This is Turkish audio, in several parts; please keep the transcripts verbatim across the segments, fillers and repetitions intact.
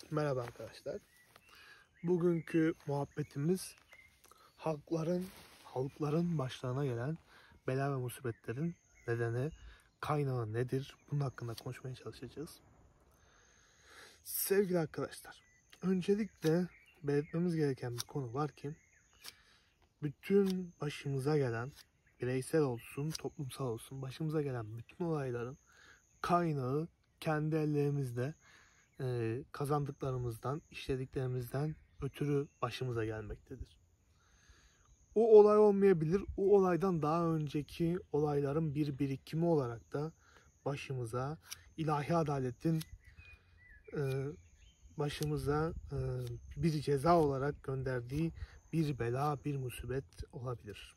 Merhaba arkadaşlar. Bugünkü muhabbetimiz halkların halkların başlarına gelen bela ve musibetlerin nedeni, kaynağı nedir? Bunun hakkında konuşmaya çalışacağız. Sevgili arkadaşlar, öncelikle belirtmemiz gereken bir konu var ki bütün başımıza gelen, bireysel olsun, toplumsal olsun, başımıza gelen bütün olayların kaynağı kendi ellerimizde e, kazandıklarımızdan, işlediklerimizden ötürü başımıza gelmektedir. O olay olmayabilir, o olaydan daha önceki olayların bir birikimi olarak da başımıza ilahi adaletin e, başımıza e, bir ceza olarak gönderdiği bir bela, bir musibet olabilir.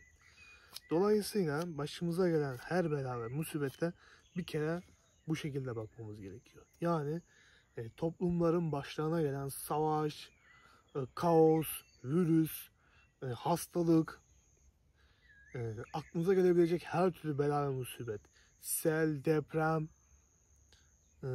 Dolayısıyla başımıza gelen her bela ve musibete bir kere bu şekilde bakmamız gerekiyor. Yani e, toplumların başlarına gelen savaş, e, kaos, virüs, e, hastalık, e, aklınıza gelebilecek her türlü bela ve musibet, sel, deprem, e,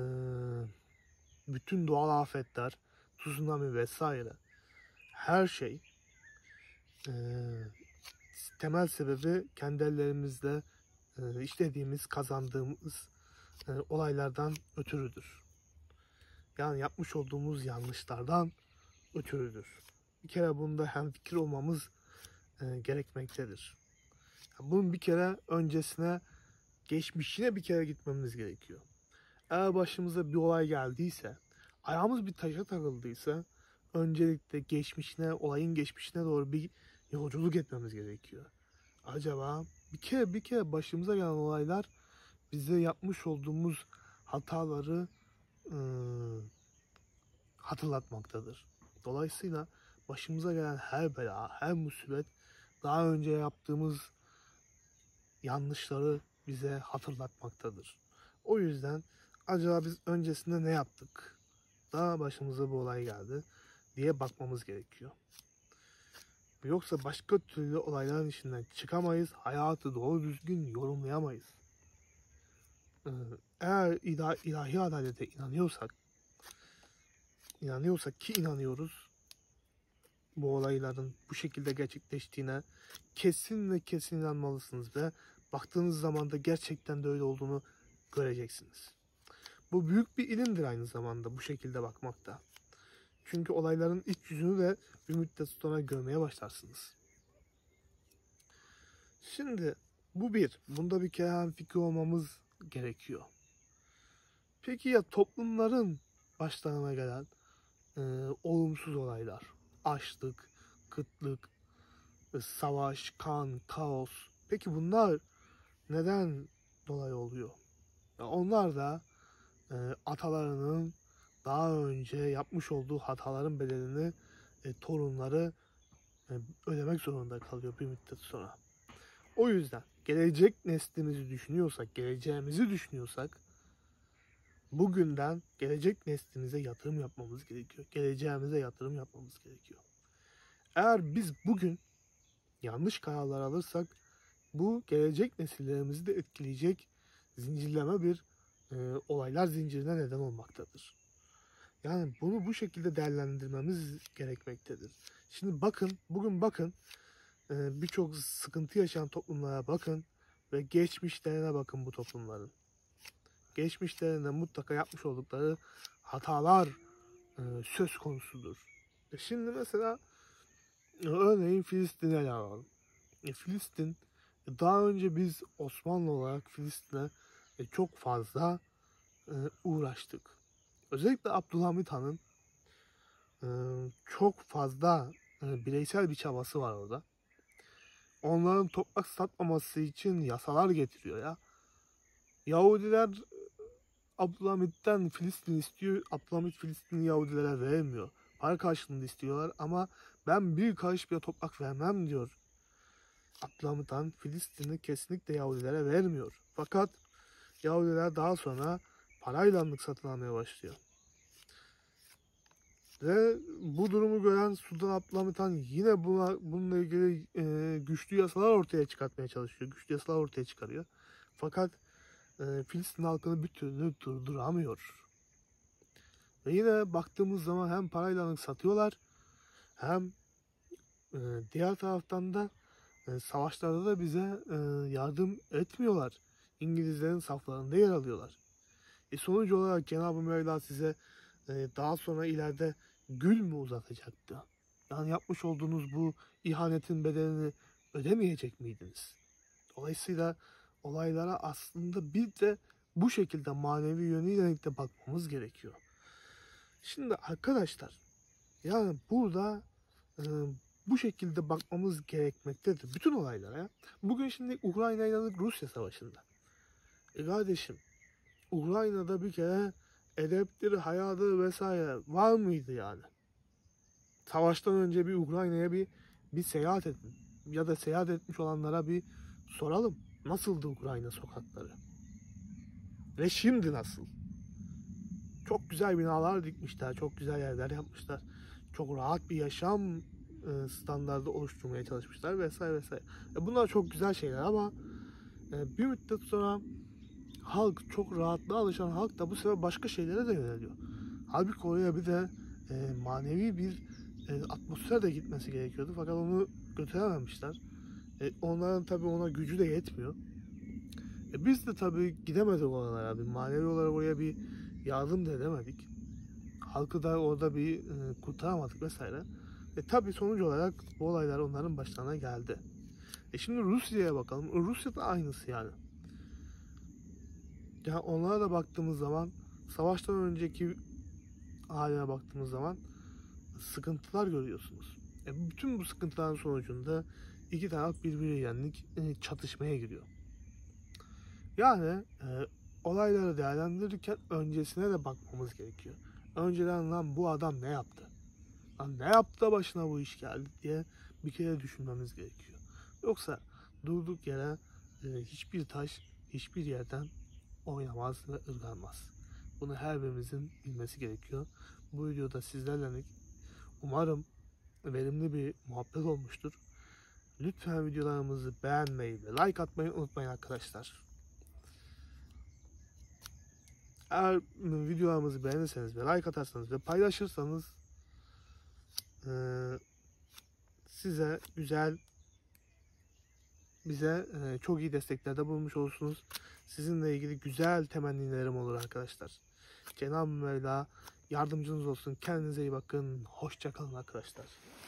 bütün doğal afetler, tsunami vesaire, her şey e, temel sebebi kendi ellerimizle e, işlediğimiz, kazandığımız e, olaylardan ötürüdür. Yani yapmış olduğumuz yanlışlardan ötürüdür. Bir kere bunda hemfikir olmamız e, gerekmektedir. Bunun bir kere öncesine, geçmişine bir kere gitmemiz gerekiyor. Eğer başımıza bir olay geldiyse, ayağımız bir taşa takıldıysa, öncelikle geçmişine, olayın geçmişine doğru bir yolculuk etmemiz gerekiyor. Acaba bir kere bir kere başımıza gelen olaylar bize yapmış olduğumuz hataları ıı, hatırlatmaktadır. Dolayısıyla başımıza gelen her bela, her musibet daha önce yaptığımız yanlışları bize hatırlatmaktadır. O yüzden acaba biz öncesinde ne yaptık? Daha başımıza bu olay geldi diye bakmamız gerekiyor. Yoksa başka türlü olayların içinden çıkamayız, hayatı doğru düzgün yorumlayamayız. Eğer ilahi adalete inanıyorsak, inanıyorsak ki inanıyoruz, bu olayların bu şekilde gerçekleştiğine kesin ve kesin inanmalısınız ve baktığınız zaman da gerçekten de öyle olduğunu göreceksiniz. Bu büyük bir ilimdir aynı zamanda bu şekilde bakmakta. Çünkü olayların iç yüzünü de bir müddet sonra görmeye başlarsınız. Şimdi bu bir. Bunda bir kere hemfikir olmamız gerekiyor. Peki ya toplumların başlarına gelen e, olumsuz olaylar? Açlık, kıtlık, savaş, kan, kaos. Peki bunlar neden dolayı oluyor? Onlar da e, atalarının daha önce yapmış olduğu hataların bedelini e, torunları e, ödemek zorunda kalıyor bir müddet sonra. O yüzden gelecek neslimizi düşünüyorsak, geleceğimizi düşünüyorsak bugünden gelecek neslimize yatırım yapmamız gerekiyor. Geleceğimize yatırım yapmamız gerekiyor. Eğer biz bugün yanlış kararlar alırsak bu gelecek nesillerimizi de etkileyecek zincirleme bir e, olaylar zincirine neden olmaktadır. Yani bunu bu şekilde değerlendirmemiz gerekmektedir. Şimdi bakın, bugün bakın e, birçok sıkıntı yaşayan toplumlara bakın ve geçmişlerine bakın bu toplumların. Geçmişlerinde mutlaka yapmış oldukları hatalar e, söz konusudur. E şimdi mesela örneğin Filistin'i ele alalım. E, Filistin, daha önce biz Osmanlı olarak Filistin'e e, çok fazla e, uğraştık. Özellikle Abdülhamit Han'ın e, çok fazla e, bireysel bir çabası var orada. Onların toprak satmaması için yasalar getiriyor ya. Yahudiler Abdülhamit'ten Filistin istiyor. Abdülhamit Filistin'i Yahudilere vermiyor. Para karşılığında istiyorlar ama ben bir karış bile toprak vermem diyor. Abdülhamit Han Filistin'i kesinlikle Yahudilere vermiyor. Fakat Yahudiler daha sonra parayla anlık satın almaya başlıyor. Ve bu durumu gören Sultan Abdülhamit Han yine buna, bununla ilgili e, güçlü yasalar ortaya çıkartmaya çalışıyor. Güçlü yasalar ortaya çıkarıyor. Fakat e, Filistin halkını bir türlü durduramıyor. Ve yine baktığımız zaman hem parayla satıyorlar hem e, diğer taraftan da e, savaşlarda da bize e, yardım etmiyorlar. İngilizlerin saflarında yer alıyorlar. E, sonuç olarak Cenab-ı Mevla size e, daha sonra ileride gül mü uzatacaktı? Yani yapmış olduğunuz bu ihanetin bedelini ödemeyecek miydiniz? Dolayısıyla olaylara aslında bir de bu şekilde manevi yönüyle de bakmamız gerekiyor. Şimdi arkadaşlar, yani burada e, bu şekilde bakmamız gerekmektedir bütün olaylara. Bugün şimdi Ukrayna ile Rusya savaşında. E kardeşim, Ukrayna'da bir kere edeptir, hayadır vesaire var mıydı yani? Savaştan önce bir Ukrayna'ya bir bir seyahat edin. Ya da seyahat etmiş olanlara bir soralım. Nasıldı Ukrayna sokakları? Ve şimdi nasıl? Çok güzel binalar dikmişler, çok güzel yerler yapmışlar. Çok rahat bir yaşam standardı oluşturmaya çalışmışlar vesaire vesaire. Bunlar çok güzel şeyler ama bir müddet sonra halk, çok rahatlığa alışan halk da bu sefer başka şeylere de yöneliyor. Halbuki oraya bir de e, manevi bir e, atmosfer de gitmesi gerekiyordu. Fakat onu götürememişler. E, onların tabii ona gücü de yetmiyor. E, biz de tabii gidemedik oralara. Bir manevi olarak oraya bir yardım da edemedik. Halkı da orada bir e, kurtaramadık vesaire. E, tabii sonuç olarak bu olaylar onların başlarına geldi. E, şimdi Rusya'ya bakalım. Rusya da aynısı yani. Yani onlara da baktığımız zaman, savaştan önceki haline baktığımız zaman sıkıntılar görüyorsunuz. E bütün bu sıkıntıların sonucunda iki taraf birbiriyle yenlik e, çatışmaya giriyor. Yani e, olayları değerlendirirken öncesine de bakmamız gerekiyor. Önceden lan bu adam ne yaptı? Lan ne yaptı da başına bu iş geldi diye bir kere düşünmemiz gerekiyor. Yoksa durduk yere e, hiçbir taş hiçbir yerden oynamaz ve ırganmaz. Bunu her birimizin bilmesi gerekiyor. Bu videoda sizlerle umarım verimli bir muhabbet olmuştur. Lütfen videolarımızı beğenmeyi ve like atmayı unutmayın arkadaşlar. Eğer videolarımızı beğenirseniz ve like atarsanız ve paylaşırsanız e, size güzel, bize e, çok iyi desteklerde bulunmuş olursunuz. Sizinle ilgili güzel temennilerim olur arkadaşlar. Cenab-ı Mevla yardımcınız olsun. Kendinize iyi bakın. Hoşça kalın arkadaşlar.